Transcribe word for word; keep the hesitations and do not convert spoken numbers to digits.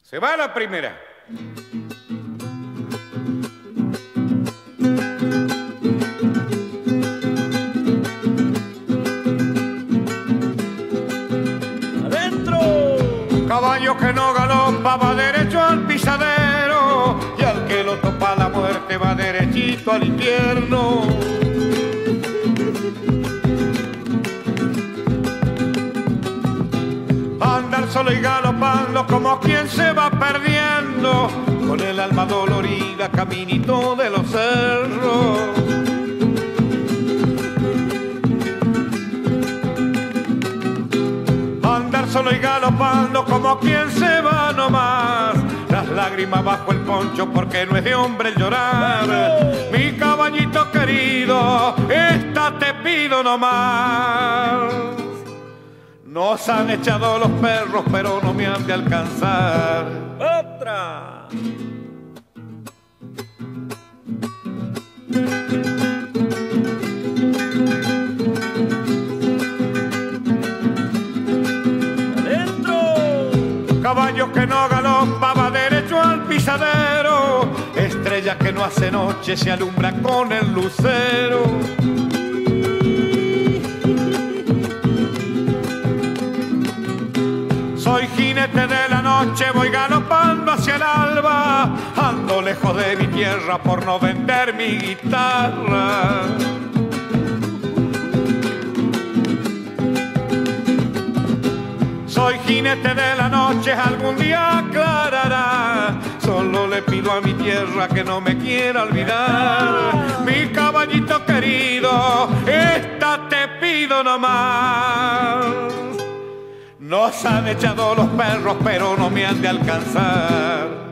Se va la primera. ¡Adentro! Caballo que no galopa va derecho al pisadero, y al que lo topa la muerte va derechito al infierno. Andar solo y galopando como quien se va perdiendo, con el alma dolorida caminito de los cerros. Andar solo y galopando como quien se va nomás, las lágrimas bajo el poncho porque no es de hombre el llorar. Mi caballito querido, esta te pido nomás. Nos han echado los perros, pero no me han de alcanzar. ¡Otra! ¡Adentro! Caballo que no galopa va derecho al pisadero, estrella que no hace noche se alumbra con el lucero. Soy jinete de la noche, voy galopando hacia el alba, ando lejos de mi tierra por no vender mi guitarra. Soy jinete de la noche, algún día aclarará, solo le pido a mi tierra que no me quiera olvidar. Mi caballito querido, esta te pido nomás. Nos han echado los perros, pero no me han de alcanzar.